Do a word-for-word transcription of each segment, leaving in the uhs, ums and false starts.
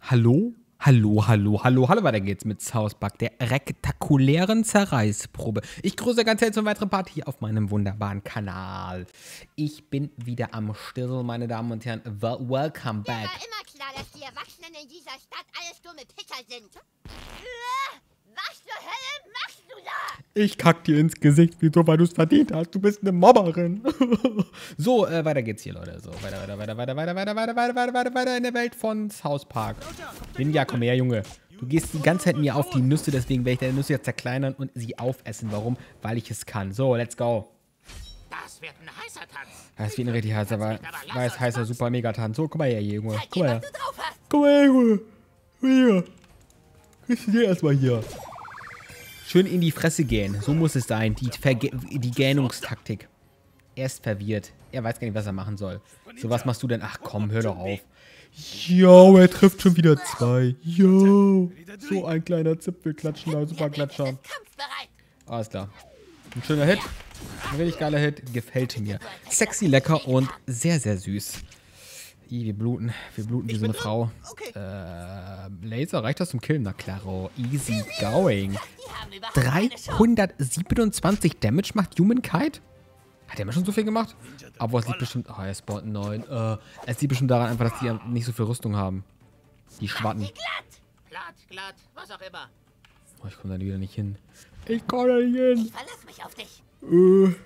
Hallo? Hallo, hallo, hallo, hallo, weiter geht's mit South Park, der rektakulären Zerreißprobe. Ich grüße ganz herzlich zum weiteren Part hier auf meinem wunderbaren Kanal. Ich bin wieder am Stissel, meine Damen und Herren. Well, welcome back. Mir war immer klar, dass die Erwachsenen in dieser Stadt alles dumme Pisser sind. Äh, Was zur Hölle machst du da? Ich kack dir ins Gesicht, wieso, weil du es verdient hast. Du bist eine Mobberin. So, äh, weiter geht's hier, Leute. So, weiter, weiter, weiter, weiter, weiter, weiter, weiter, weiter, weiter, weiter, weiter in der Welt von South Park. Ninja, komm her, Junge. Du gehst die ganze Zeit mir auf die Nüsse, deswegen werde ich deine Nüsse jetzt zerkleinern und sie aufessen. Warum? Weil ich es kann. So, let's go. Das wird ein heißer Tanz. Das wird ein richtig heißer, aber weiß heißer, super Megatanz. So, guck mal her, Junge. Guck mal her. Was du drauf hast. Guck mal her, Junge. Hier. Kriegst du dir erstmal hier. Schön in die Fresse gähnen. So muss es sein. Die, Verge die Gähnungstaktik. Er ist verwirrt. Er weiß gar nicht, was er machen soll. So, was machst du denn? Ach komm, hör doch auf. Jo, er trifft schon wieder zwei. Jo. So ein kleiner Zipfelklatschender, super Klatscher. Ist kampfbereit. Alles klar. Ein schöner Hit. Ein richtig geiler Hit. Gefällt mir. Sexy, lecker und sehr, sehr süß. Ih, wir bluten. Wir bluten wie so eine Frau. Äh, Laser, reicht das zum Killen? Na klaro. Easy going. Die haben überhaupt keine Chance. dreihundertsiebenundzwanzig Damage macht Humankind? Hat der mal schon so viel gemacht? Aber es liegt bestimmt... Ah, er spawnt neun. Äh, es liegt bestimmt daran einfach, dass die nicht so viel Rüstung haben. Die Schwatten. Die glatt. Glatt, glatt, was auch immer. Oh, ich komme da wieder nicht hin. Ich komme da nicht hin. Ich verlass mich auf dich. Äh.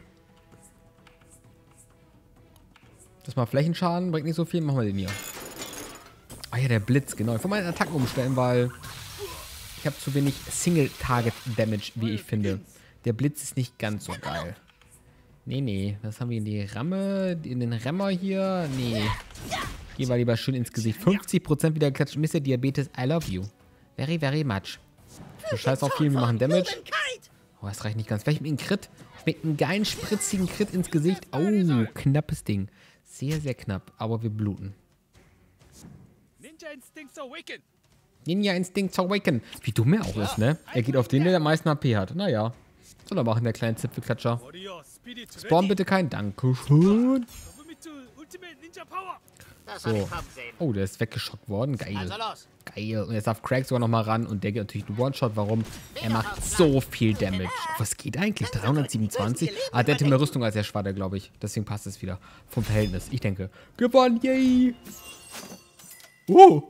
Das mal Flächenschaden, bringt nicht so viel. Machen wir den hier. Ah ja, der Blitz, genau. Ich wollte meine Attacken umstellen, weil ich habe zu wenig Single-Target-Damage, wie ich finde. Der Blitz ist nicht ganz so geil. Nee, nee. Was haben wir in die Ramme? In den Remmer hier? Nee. Geh mal lieber schön ins Gesicht. fünfzig Prozent wieder geklatscht. Mister Diabetes, I love you. Very, very much. Du scheiß auf viel, wir machen Damage. Oh, das reicht nicht ganz. Vielleicht mit einem Crit. Mit einem geilen, spritzigen Crit ins Gesicht. Oh, knappes Ding. Sehr, sehr knapp. Aber wir bluten. Ninja Instincts Awaken! Ninja Instinct Awaken. Wie dumm er auch ist, ne? Er geht auf den, der am meisten H P hat. Naja. Soll er machen, der kleine Zipfelklatscher. Warrior Spirit Spawn bitte kein. Dankeschön. Dobumitsu Ultimate Ninja Power! Das So. hab ich kommen sehen. Oh, der ist weggeschockt worden. Geil. Also los. Geil. Und jetzt darf Craig sogar noch mal ran. Und der geht natürlich einen One-Shot. Warum? Er macht so viel Damage. Was geht eigentlich? dreihundertsiebenundzwanzig? Ah, der hatte mehr Rüstung als der Schwader, glaube ich. Deswegen passt es wieder. Vom Verhältnis. Ich denke. Gewonnen. Yay. Oh.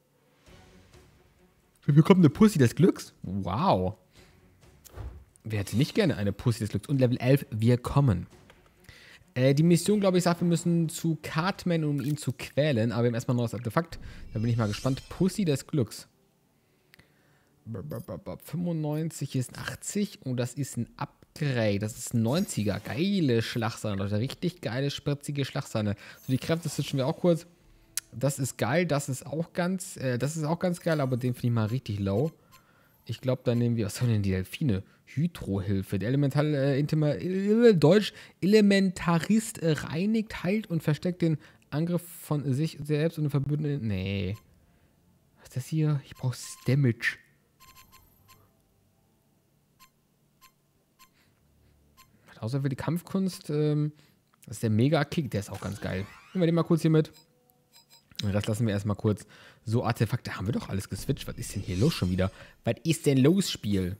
Wir bekommen eine Pussy des Glücks. Wow. Wer hätte nicht gerne eine Pussy des Glücks? Und Level elf. Wir kommen. Äh, die Mission, glaube ich, sagt, wir müssen zu Cartman, um ihn zu quälen. Aber wir haben erstmal ein neues Artefakt. Da bin ich mal gespannt. Pussy des Glücks. fünfundneunzig ist achtzig. Und das ist ein Upgrade. Das ist ein neunziger. Geile Schlagseine, Leute. Richtig geile, spritzige Schlagseine. So, die Kräfte switchen wir auch kurz. Das ist geil. Das ist auch ganz, äh, das ist auch ganz geil. Aber den finde ich mal richtig low. Ich glaube, dann nehmen wir, was sollen denn die Delfine? Hydrohilfe. Der Elemental, äh, Intima, äh, Deutsch, Elementarist äh, reinigt, heilt und versteckt den Angriff von sich selbst und den Verbündeten. Nee. Was ist das hier? Ich brauche Damage. Außer für die Kampfkunst, ähm, das ist der Mega-Kick. Der ist auch ganz geil. Nehmen wir den mal kurz hier mit. Und das lassen wir erstmal kurz. So, Artefakte haben wir doch alles geswitcht. Was ist denn hier los schon wieder? Was ist denn los, Spiel?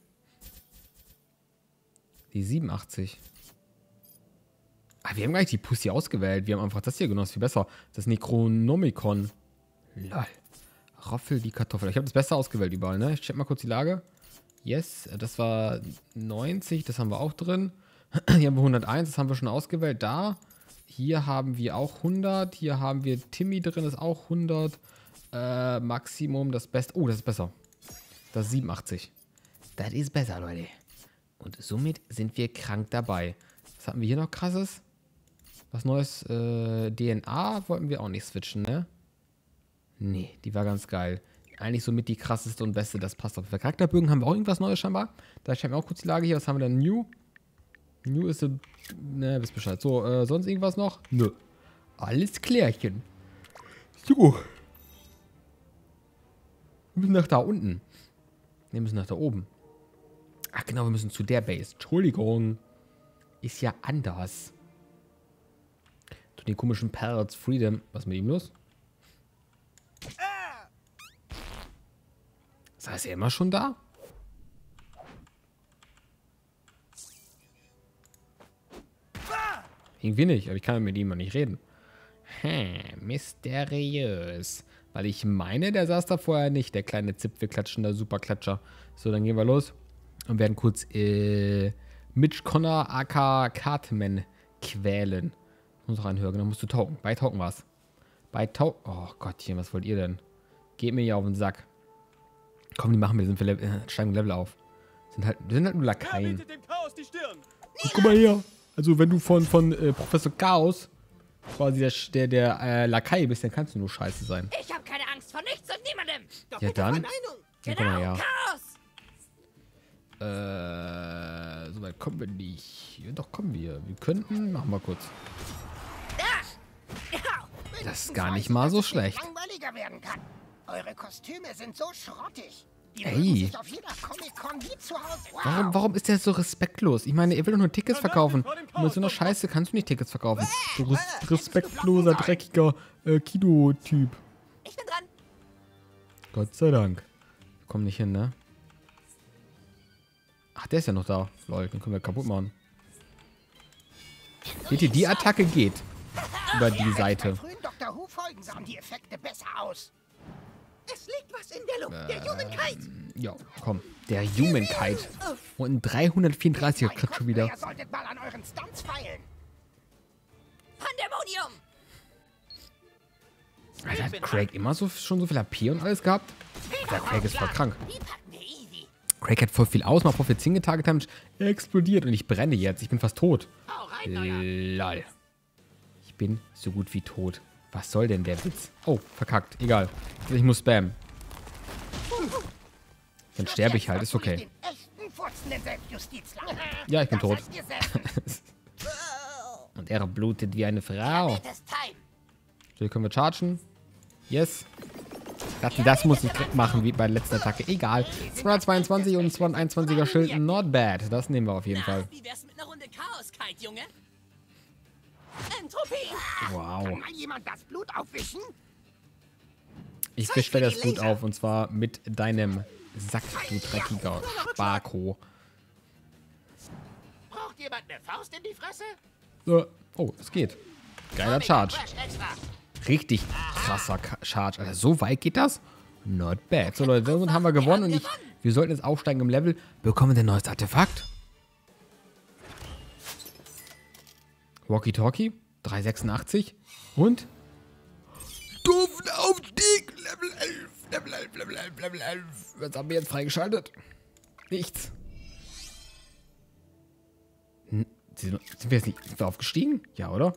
Die siebenundachtzig. Ah, wir haben gar nicht die Pussy ausgewählt. Wir haben einfach das hier genommen. Das ist viel besser. Das Necronomicon. Lol. Raffel die Kartoffel. Ich habe das Beste ausgewählt überall, ne? Ich check mal kurz die Lage. Yes, das war neunzig. Das haben wir auch drin. Hier haben wir hunderteins. Das haben wir schon ausgewählt. Da. Hier haben wir auch hundert. Hier haben wir Timmy drin. Das ist auch hundert. Äh, Maximum, das Beste. Oh, das ist besser. Das ist siebenundachtzig. Das ist besser, Leute. Und somit sind wir krank dabei. Was hatten wir hier noch krasses? Was Neues? Äh, D N A wollten wir auch nicht switchen, ne? Nee, die war ganz geil. Eigentlich somit die krasseste und beste. Das passt auf. Für Charakterbögen haben wir auch irgendwas Neues scheinbar. Da schreiben wir auch kurz die Lage hier. Was haben wir denn? New? New ist so... Ne, wisst Bescheid. So, äh, sonst irgendwas noch? Nö. Alles klärchen. So. Wir müssen nach da unten. Ne, wir müssen nach da oben. Ach genau, wir müssen zu der Base. Entschuldigung. Ist ja anders. Zu den komischen Parrots Freedom. Was ist mit ihm los? Ist er immer schon da? Irgendwie nicht, aber ich kann mit ihm mal nicht reden. Hm, mysteriös. Weil ich meine, der saß da vorher nicht, der kleine Zipfelklatschender Superklatscher. So, dann gehen wir los und werden kurz äh, Mitch Connor aka Cartman quälen. Muss noch reinhören, dann musst du tauchen. Bei Tauchen war's. Bei Tauchen. Oh Gottchen, was wollt ihr denn? Geht mir hier auf den Sack. Komm, die machen wir, sind wir Level, äh, steigen Level auf. Sind halt, wir sind halt nur Lakaien. Bietet dem Chaos die Stirn. Und guck mal hier. Also wenn du von, von äh, Professor Chaos quasi der, der, der äh, Lakai bist, dann kannst du nur scheiße sein. Ich habe keine Angst vor nichts und niemandem. Ja dann. Ja, komm mal her. Chaos. Äh, so weit kommen wir nicht. Ja, doch, kommen wir. Wir könnten, machen wir kurz. Das ist gar nicht mal so schlecht. Langweiliger werden kann. Eure Kostüme sind so schrottig. Die Ey. mögen sich auf jeder Comic-Con wie zu Hause. Wow. Warum, warum ist der so respektlos? Ich meine, er will doch nur Tickets verkaufen. Und mit so einer Scheiße kannst du nicht Tickets verkaufen. Du res respektloser, dreckiger äh, Kino-Typ. Ich bin dran. Gott sei Dank. Wir kommen nicht hin, ne? Ach, der ist ja noch da. Lol, den können wir kaputt machen. Seht ihr, die Attacke geht über die Seite. Bei frühen Doktor Who-Folgen sahen die Effekte besser aus. Es liegt was in der Luft. Der Humankind. Ja, komm. Der Humankind. Und ein dreihundertvierunddreißiger kriegt schon wieder. Ihr solltet mal an euren Stunts feilen. Pandemonium. Alter, hat Craig immer so, schon so viel A P und alles gehabt? Der Craig ist voll krank. Die packen wir easy. Craig hat voll viel aus, mal vor zehn Tage Damage. Er explodiert und ich brenne jetzt. Ich bin fast tot. Hau rein, Neuer. Lol. Ich bin so gut wie tot. Was soll denn der Witz? Oh, verkackt. Egal. Ich muss spammen. Dann sterbe ich halt. Ist okay. Den echten furzenden Selbstjustizler. Ja, ich bin Das tot. heißt ihr selbst. Und er blutet wie eine Frau. It is time. So, hier können wir chargen. Yes. Dachte, das muss ich machen, wie bei der letzten Attacke. Egal. zweihundertzweiundzwanzig und zweihunderteinundzwanziger Schild. Not bad. Das nehmen wir auf jeden Fall. Wie wär's mit einer Runde Chaos-Kite, Junge? Entropie. Wow. Kann mal jemand das Blut aufwischen? Ich fische das Blut auf und zwar mit deinem Sack, du dreckiger Sparko. Braucht jemand eine Faust in die Fresse? So. Oh, es geht. Geiler Charge. Crash extra. Richtig krasser Ka- Charge. Alter, so weit geht das? Not bad. So Leute, damit haben wir gewonnen und ich, wir sollten jetzt aufsteigen im Level. Bekommen wir ein neues Artefakt? Walkie-Talkie, dreihundertsechsundachtzig und doofen Aufstieg, Level elf, Level elf, Level elf, Level elf. Was haben wir jetzt freigeschaltet? Nichts. N- Sind wir jetzt nicht sind wir aufgestiegen? Ja, oder?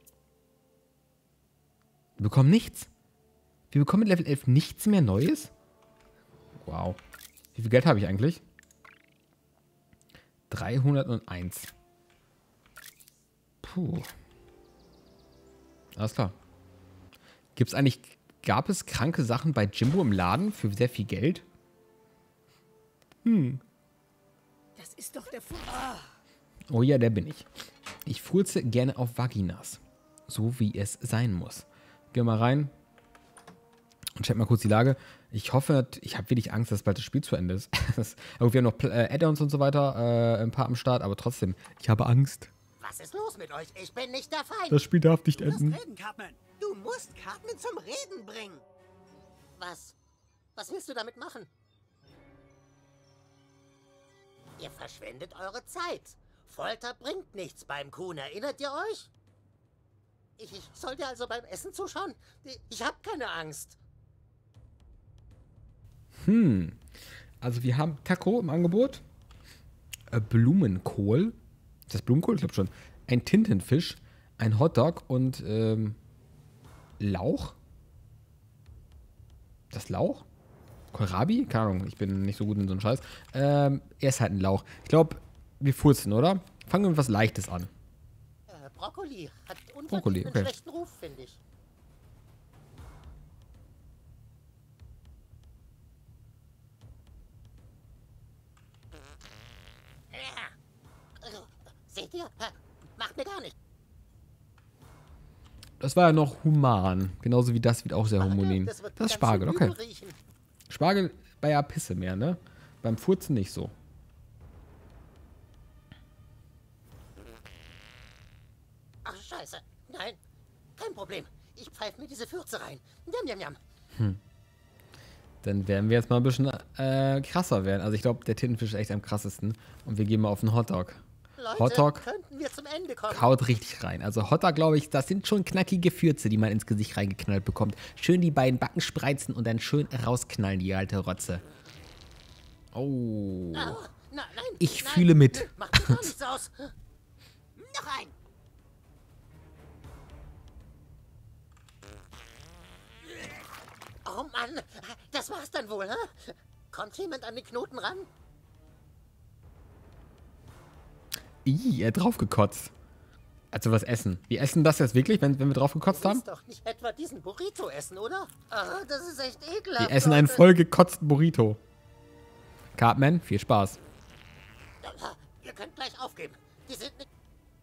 Wir bekommen nichts. Wir bekommen mit Level elf nichts mehr Neues? Wow. Wie viel Geld habe ich eigentlich? dreihunderteins. Puh. Alles klar. Gibt's eigentlich, gab es kranke Sachen bei Jimbo im Laden für sehr viel Geld? Hm. Das ist doch der Fu Oh ja, der bin ich. Ich furze gerne auf Vaginas. So wie es sein muss. Geh mal rein. Und check mal kurz die Lage. Ich hoffe, ich habe wirklich Angst, dass bald das Spiel zu Ende ist. Aber wir haben noch äh, Add-ons und so weiter, äh, ein paar am Start, aber trotzdem, ich habe Angst. Was ist los mit euch? Ich bin nicht der Feind. Das Spiel darf nicht Du musst enden. reden, Cartman. Du musst Cartman zum Reden bringen. Was? Was willst du damit machen? Ihr verschwendet eure Zeit. Folter bringt nichts beim Kuhn, erinnert ihr euch? Ich, ich soll dir also beim Essen zuschauen? Ich, ich habe keine Angst. Hm. Also wir haben Taco im Angebot. Äh, Blumenkohl. Ist das Blumenkohl? Ich glaube schon. Ein Tintenfisch. Ein Hotdog und ähm, Lauch. Das Lauch? Kohlrabi? Keine Ahnung, ich bin nicht so gut in so einem Scheiß. Ähm, er ist halt ein Lauch. Ich glaube, wir furzen, oder? Fangen wir mit was Leichtes an. Äh, Brokkoli hat unverdient Brokkoli, einen okay. schlechten Ruf, finde ich. Ja. Also, seht ihr? Äh, Macht mir gar nicht. Das war ja noch human. Genauso wie das wird auch sehr homogenen. Das wird Das ist ganz Spargel, schön okay. übel riechen. Spargel bei der Pisse mehr, ne? Beim Furzen nicht so. Ach, scheiße. Nein, kein Problem. Ich pfeife mir diese Fürze rein. Jam, jam, jam. Dann werden wir jetzt mal ein bisschen äh, krasser werden. Also ich glaube, der Tintenfisch ist echt am krassesten. Und wir gehen mal auf einen Hotdog. Leute, Hotdog könnten wir zum Ende kommen? kaut richtig rein. Also Hotdog, glaube ich, das sind schon knackige Fürze, die man ins Gesicht reingeknallt bekommt. Schön die beiden Backen spreizen und dann schön rausknallen, die alte Rotze. Oh. Ah, na, nein, Ich nein, fühle mit. Macht mir gar nichts aus. Noch ein. Oh Mann, das war's dann wohl, hä? Kommt jemand an den Knoten ran? Ih, er hat draufgekotzt. Also was essen. Wir essen das jetzt wirklich, wenn, wenn wir draufgekotzt Du haben? willst doch nicht etwa diesen Burrito essen, oder? Ah, das ist echt ekelhaft. Wir essen einen Leute. vollgekotzten Burrito. Cartman, viel Spaß. Ihr könnt gleich aufgeben. Die sind nicht...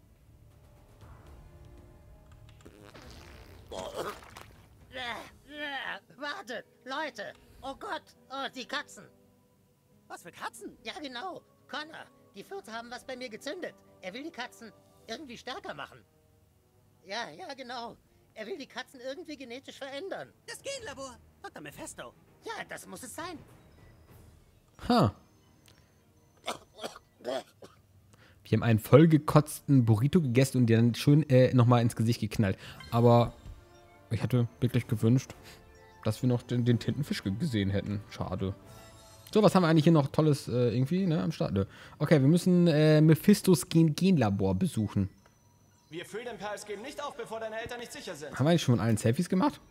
Wartet, Leute. Oh Gott, oh, die Katzen. Was für Katzen? Ja, genau. Connor, die Fürze haben was bei mir gezündet. Er will die Katzen irgendwie stärker machen. Ja, ja, genau. Er will die Katzen irgendwie genetisch verändern. Das Genlabor. Doktor Mephisto. Ja, das muss es sein. Ha. Wir haben einen vollgekotzten Burrito gegessen und den dann schön äh, nochmal ins Gesicht geknallt. Aber ich hätte wirklich gewünscht, dass wir noch den, den Tintenfisch ge- gesehen hätten. Schade. So, was haben wir eigentlich hier noch Tolles äh, irgendwie ne, am Start? Ne? Okay, wir müssen äh, Mephistos Gen Genlabor besuchen. Wir füllen den Pals geben nicht auf, bevor deine Eltern nicht sicher sind. Haben wir eigentlich schon mit allen Selfies gemacht?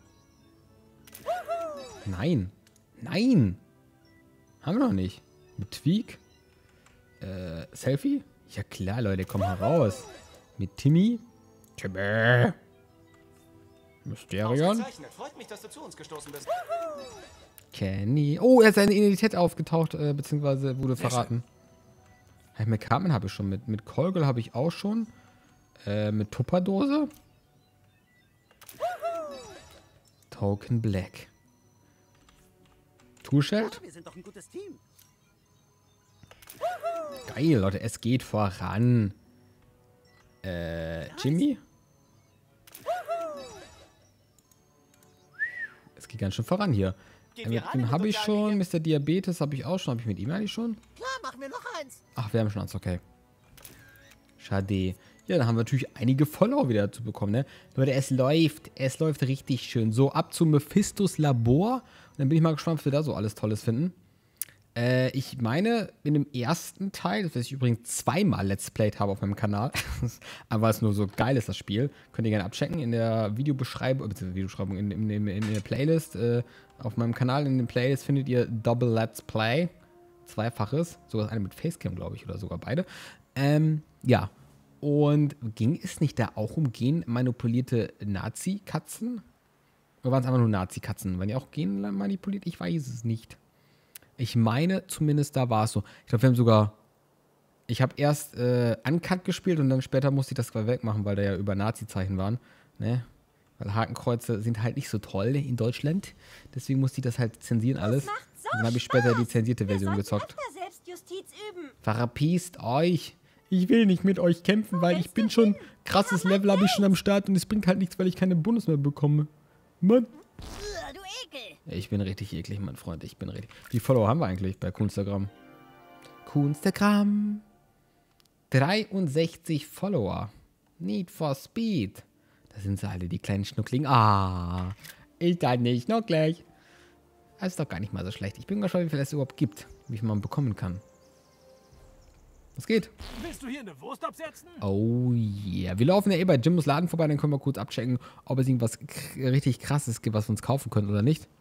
Nein. Nein. Haben wir noch nicht. Mit Tweak? Äh, Selfie? Ja klar, Leute, komm heraus. Mit Timmy? Timmy. Mysterion? Ausgezeichnet. Freut mich, dass du zu uns gestoßen bist. Kenny. Oh, er ist seine Identität aufgetaucht, äh, beziehungsweise wurde Sehr verraten. Hey, mit Carmen habe ich schon. Mit, mit Kolgel habe ich auch schon. Äh, mit Tupperdose. Token Black. Toolshield? Ah, wir sind doch ein gutes Team. Geil, Leute, es geht voran. Äh, Jimmy? Es geht ganz schön voran hier. Äh, Gehen wir mit rein in ihm den habe ich sozialen schon. Medien? Mister Diabetes habe ich auch schon. Habe ich mit ihm eigentlich schon? Klar, mach mir noch eins. Ach, wir haben schon eins, okay. Schade. Ja, dann haben wir natürlich einige Follower wieder dazu bekommen, ne? Leute, es läuft. Es läuft richtig schön. So, ab zu Mephistos Labor. Und dann bin ich mal gespannt, was wir da so alles Tolles finden. Äh, ich meine, in dem ersten Teil, das ich übrigens zweimal Let's Played habe auf meinem Kanal, aber weil es nur so geil ist, das Spiel, könnt ihr gerne abchecken in der Videobeschreibung, beziehungsweise Videobeschreibung, in, in, in, in der Playlist, äh, auf meinem Kanal, in den Playlist findet ihr Double Let's Play, zweifaches, sogar eine mit Facecam, glaube ich, oder sogar beide. Ähm, ja, und ging es nicht da auch um genmanipulierte Nazi-Katzen? Oder waren es einfach nur Nazi-Katzen? Waren die auch genmanipuliert? Ich weiß es nicht. Ich meine, zumindest da war es so. Ich glaube, wir haben sogar... Ich habe erst äh, Uncut gespielt und dann später musste ich das wegmachen, weil da ja über Nazi-Zeichen waren. Ne? Weil Hakenkreuze sind halt nicht so toll in Deutschland. Deswegen musste ich das halt zensieren alles. macht so Und dann habe ich später die zensierte Wir Version sollten gezockt. öfter Selbstjustiz üben. Verpiest euch. Ich will nicht mit euch kämpfen, weil ich bin schon... Krasses Level habe ich schon am Start und es bringt halt nichts, weil ich keine Bonus mehr bekomme. Mann. Uah, du Ekel. Ich bin richtig eklig, mein Freund. Ich bin richtig... Wie viele Follower haben wir eigentlich bei Kunstagram? Kunstagram. dreiundsechzig Follower. Need for Speed. Da sind sie alle, die kleinen Schnuckling. Ah, ich dann nicht. Noch gleich. Das ist doch gar nicht mal so schlecht. Ich bin gespannt, wie viel es überhaupt gibt. Wie viel man bekommen kann. Was geht? Willst du hier eine Wurst absetzen? Oh yeah. Wir laufen ja eh bei Jimbos Laden vorbei, dann können wir kurz abchecken, ob es irgendwas k- richtig krasses gibt, was wir uns kaufen können oder nicht.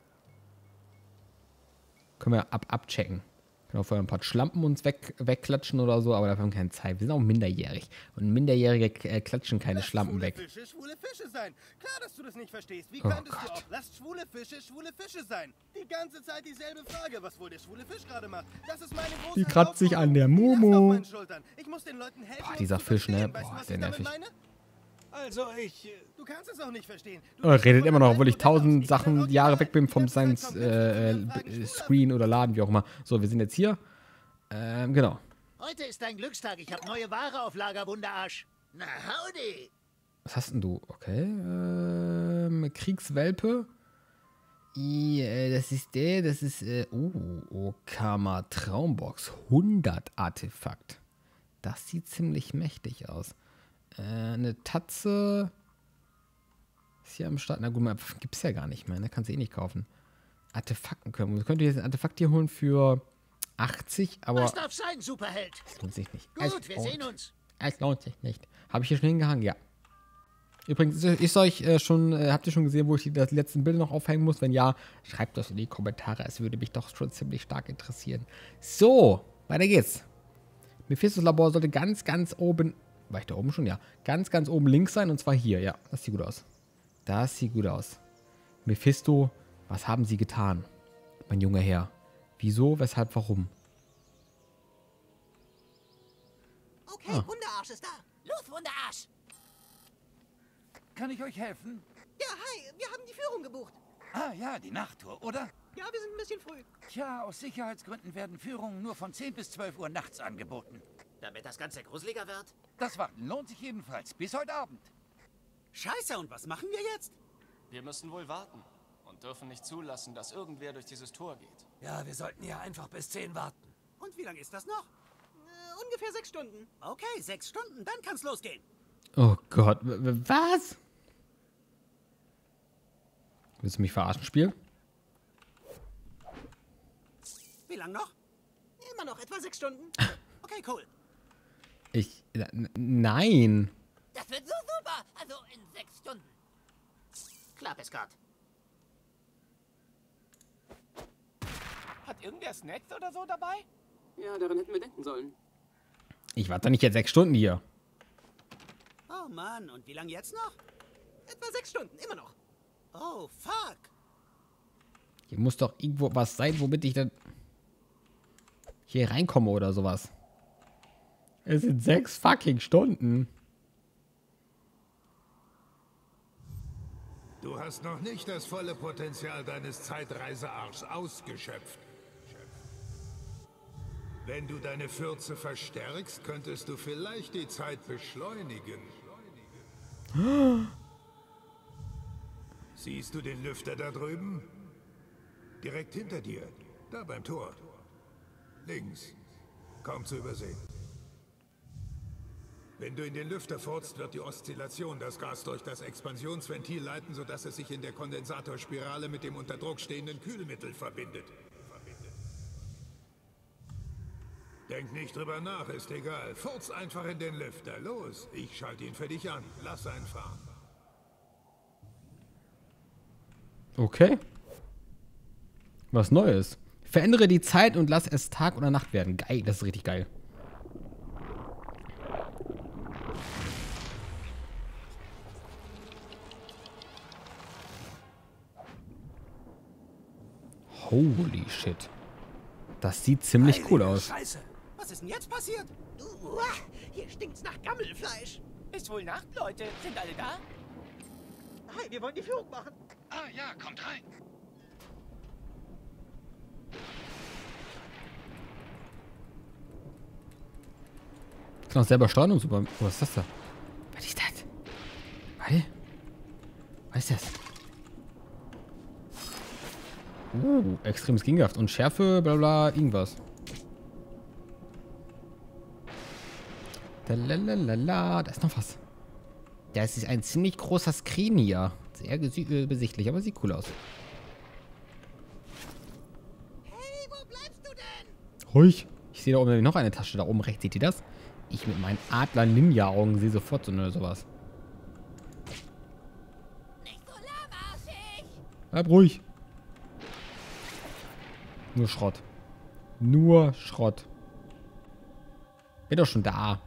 Können wir ab abchecken. Können auch vorher ein paar Schlampen uns weg, wegklatschen oder so, aber dafür haben wir keine Zeit. Wir sind auch minderjährig. Und Minderjährige k- äh, klatschen keine Schlampen schwule weg. Fische schwule Fische sein. Klar, dass du das nicht verstehst. Wie Oh könntest Gott. du auch? Lasst schwule Fische schwule Fische sein. Die ganze Zeit dieselbe Frage, was wohl der schwule Fisch gerade macht. Das ist meine große Die kratzt sich an der Herausforderung. Die Last Momo. auf meinen Schultern. Ich muss den Leuten helfen, Boah, uns dieser zu Fisch, ne? verstehen. Weißt du, Boah, was der ich damit nervig. meine? Also ich... äh, Du kannst es auch nicht verstehen. Du Er bist redet von immer noch, der obwohl ich Welt und tausend das Sachen Original. Jahre weg bin Die vom ganze Zeit Science kommt äh, Info, Fragen, äh, Schule- Screen oder Laden, wie auch immer. So, wir sind jetzt hier. Ähm, genau. Heute ist dein Glückstag. Ich habe neue Ware auf Lager, Wunderarsch. Na, howdy. Was hast denn du? Okay. Ähm, Kriegswelpe. I, äh, das ist der, das ist, äh, uh, Okama Traumbox. hundert Artefakt. Das sieht ziemlich mächtig aus. Äh, eine Tatze. Ist hier am Start. Na gut, gibt es ja gar nicht mehr, ne? Kannst du eh nicht kaufen. Artefakten können. Wir könnten jetzt ein Artefakt hier holen für achtzig, aber Was darf sein, Superheld? es lohnt sich nicht. Gut, es wir lohnt, sehen uns. Es lohnt sich nicht. Habe ich hier schon hingehangen? Ja. Übrigens, ist euch äh, schon, äh, habt ihr schon gesehen, wo ich die, die letzten Bilder noch aufhängen muss? Wenn ja, schreibt das in die Kommentare. Es würde mich doch schon ziemlich stark interessieren. So, weiter geht's. Mephistos Labor sollte ganz, ganz oben, war ich da oben schon? Ja. Ganz, ganz oben links sein und zwar hier. Ja, das sieht gut aus. Das sieht gut aus. Mephisto, was haben Sie getan, mein junger Herr? Wieso, weshalb, warum? Okay, Ah. Wunderarsch ist da. Los, Wunderarsch! Kann ich euch helfen? Ja, hi, wir haben die Führung gebucht. Ah ja, die Nachttour, oder? Ja, wir sind ein bisschen früh. Tja, aus Sicherheitsgründen werden Führungen nur von zehn bis zwölf Uhr nachts angeboten. Damit das Ganze gruseliger wird? Das Warten lohnt sich jedenfalls. Bis heute Abend. Scheiße, und was machen wir jetzt? Wir müssen wohl warten und dürfen nicht zulassen, dass irgendwer durch dieses Tor geht. Ja, wir sollten ja einfach bis zehn warten. Und wie lange ist das noch? Äh, ungefähr sechs Stunden. Okay, sechs Stunden, dann kann's losgehen. Oh Gott, w- w- was? Willst du mich verarschen, Spiel? Wie lang noch? Immer noch etwa sechs Stunden. Okay, cool. Ich, n- nein. Das wird so super! Also in sechs Stunden. Klar, Pescat. Hat irgendwer Snacks oder so dabei? Ja, daran hätten wir denken sollen. Ich warte doch nicht jetzt sechs Stunden hier. Oh Mann, und wie lange jetzt noch? Etwa sechs Stunden, immer noch. Oh, fuck. Hier muss doch irgendwo was sein, womit ich dann hier reinkomme oder sowas. Es sind sechs fucking Stunden. Du hast noch nicht das volle Potenzial deines Zeitreisearschs ausgeschöpft. Wenn du deine Fürze verstärkst, könntest du vielleicht die Zeit beschleunigen. Siehst du den Lüfter da drüben? Direkt hinter dir, da beim Tor. Links, kaum zu übersehen. Wenn du in den Lüfter furzt, wird die Oszillation das Gas durch das Expansionsventil leiten, sodass es sich in der Kondensatorspirale mit dem unter Druck stehenden Kühlmittel verbindet. Denk nicht drüber nach, ist egal. Furz einfach in den Lüfter. Los, ich schalte ihn für dich an. Lass ihn fahren. Okay. Was Neues. Verändere die Zeit und lass es Tag oder Nacht werden. Geil, das ist richtig geil. Holy shit. Das sieht ziemlich cool aus. Scheiße. Was ist denn jetzt passiert? Uah, hier stinkt's nach Gammelfleisch. Ist wohl Nacht, Leute. Sind alle da? Hi, wir wollen die Führung machen. Ah ja, kommt rein. Ich kann auch selber steuern und super. Was ist das da? Was ist das? Warte. Was ist das? Uh, extremes Gegenkraft und Schärfe, bla bla, irgendwas. Lalalala, da ist noch was. Das ist ein ziemlich großer Screen hier. Sehr besichtlich, aber sieht cool aus. Hey, wo bleibst du denn? Ruhig. Ich sehe da oben noch eine Tasche. Da oben rechts, seht ihr das? Ich mit meinen Adler-Ninja-Augen sehe sofort so eine sowas. Nicht so lahmarschig! Bleib ruhig. Nur Schrott. Nur Schrott. Bin doch schon da.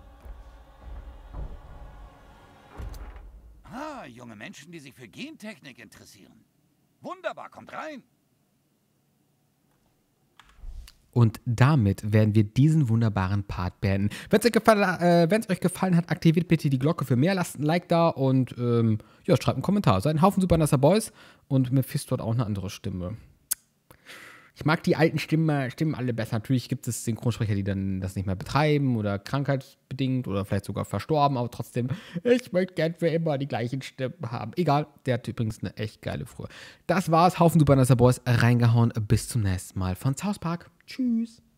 Ah, junge Menschen, die sich für Gentechnik interessieren. Wunderbar, kommt rein. Und damit werden wir diesen wunderbaren Part beenden. Wenn es euch, äh, euch gefallen hat, aktiviert bitte die Glocke für mehr, lasst ein Like da und ähm, ja, schreibt einen Kommentar. Seid ein Haufen super nasser Boys und Mephisto hat auch eine andere Stimme. Ich mag die alten Stimmen, Stimmen alle besser. Natürlich gibt es Synchronsprecher, die dann das nicht mehr betreiben oder krankheitsbedingt oder vielleicht sogar verstorben, aber trotzdem, ich möchte gern für immer die gleichen Stimmen haben. Egal, der hat übrigens eine echt geile Frühe. Das war's, Haufen super nasser Boys, reingehauen. Bis zum nächsten Mal von South Park. Tschüss.